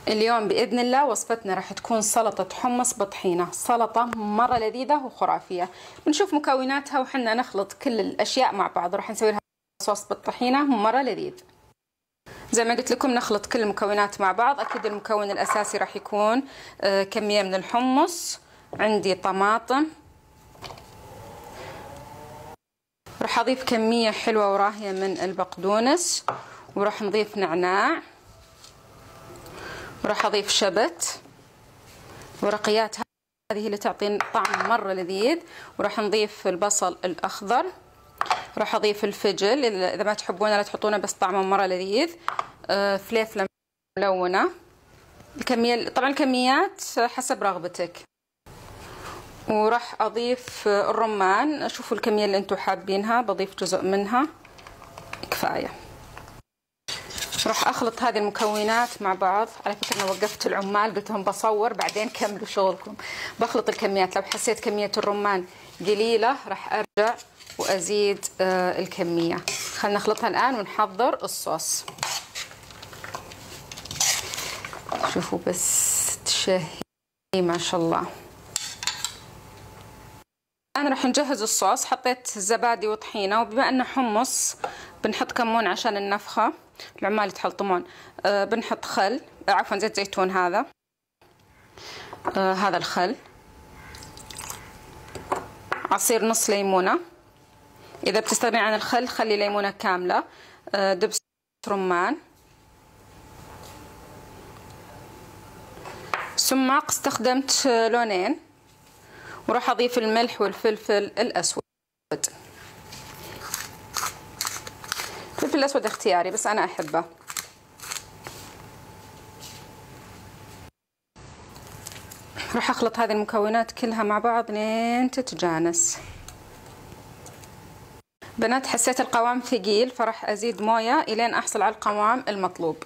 اليوم بإذن الله وصفتنا راح تكون سلطة حمص بطحينة، سلطة مرة لذيذة وخرافية. بنشوف مكوناتها وحنا نخلط كل الأشياء مع بعض. راح نسوي لها صوص بالطحينة مرة لذيذ. زي ما قلت لكم نخلط كل المكونات مع بعض. أكيد المكون الأساسي راح يكون كمية من الحمص، عندي طماطم، راح أضيف كمية حلوة وراهية من البقدونس، وراح نضيف نعناع، وراح أضيف شبت، ورقيات هذه اللي تعطي طعم مرة لذيذ، وراح نضيف البصل الأخضر، راح أضيف الفجل إذا ما تحبونه لا تحطونه بس طعمه مرة لذيذ، فليفلة ملونة. الكمية طبعا الكميات حسب رغبتك. وراح أضيف الرمان، شوفوا الكمية اللي أنتم حابينها، بضيف جزء منها كفاية. راح أخلط هذه المكونات مع بعض. على فكرة أنا وقفت العمال قلت لهم بصور بعدين كملوا شغلكم. بخلط الكميات، لو حسيت كمية الرمان قليلة راح أرجع وأزيد الكمية. خلينا نخلطها الآن ونحضر الصوص. شوفوا بس تشهي ما شاء الله. الآن راح نجهز الصوص. حطيت زبادي وطحينة، وبما أنه حمص بنحط كمون عشان النفخة، العمال يتحلطمون. بنحط خل، عفوا زيت زيتون. هذا الخل، عصير نص ليمونة، إذا بتستغني عن الخل خلي ليمونة كاملة، دبس رمان، سماق استخدمت لونين، وراح أضيف الملح والفلفل الأسود. الفلفل الأسود اختياري بس أنا أحبه. راح أخلط هذه المكونات كلها مع بعض لين تتجانس. بنات حسيت القوام ثقيل فراح أزيد موية إلين أحصل على القوام المطلوب.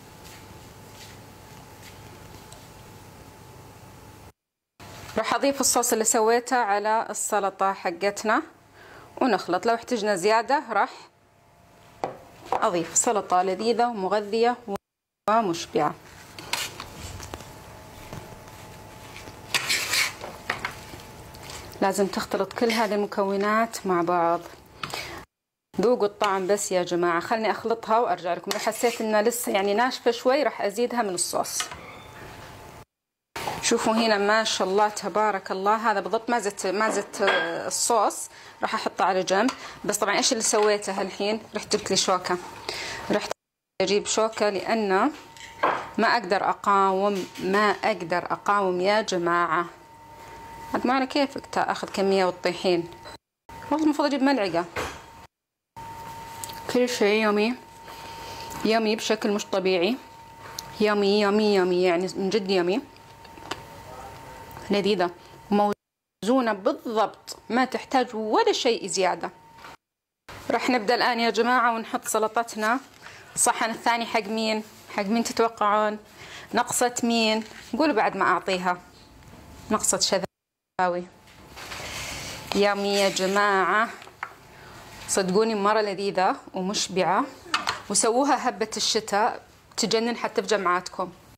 راح أضيف الصوص اللي سويته على السلطة حقتنا ونخلط. لو احتجنا زيادة راح أضيف. سلطة لذيذة ومغذية ومشبعة. لازم تختلط كل هذه المكونات مع بعض. ذوقوا الطعم بس يا جماعة. خلني أخلطها وأرجع لكم. لو حسيت إنها لسه يعني ناشفة شوي راح أزيدها من الصوص. شوفوا هنا ما شاء الله تبارك الله. هذا بالضبط ما زدت الصوص، راح أحطه على جنب. بس طبعا إيش اللي سويته الحين؟ رحت جبت لي شوكة. رحت أجيب شوكة لأنه ما أقدر أقاوم يا جماعة. عاد معنا كيفك تاخذ كمية وتطيحين. والله المفروض أجيب ملعقة. كل شيء يومي يومي بشكل مش طبيعي. يومي يومي يومي يعني من جد يومي. لذيذة موزونة بالضبط، ما تحتاج ولا شيء زيادة. راح نبدأ الآن يا جماعة ونحط سلطتنا. الصحن الثاني حق مين؟ حق مين تتوقعون؟ نقصة مين؟ قولوا بعد ما أعطيها. نقصة شذاوي. يامي يا جماعة، صدقوني مرة لذيذة ومشبعة، وسووها هبة الشتاء تجنن حتى في جمعاتكم.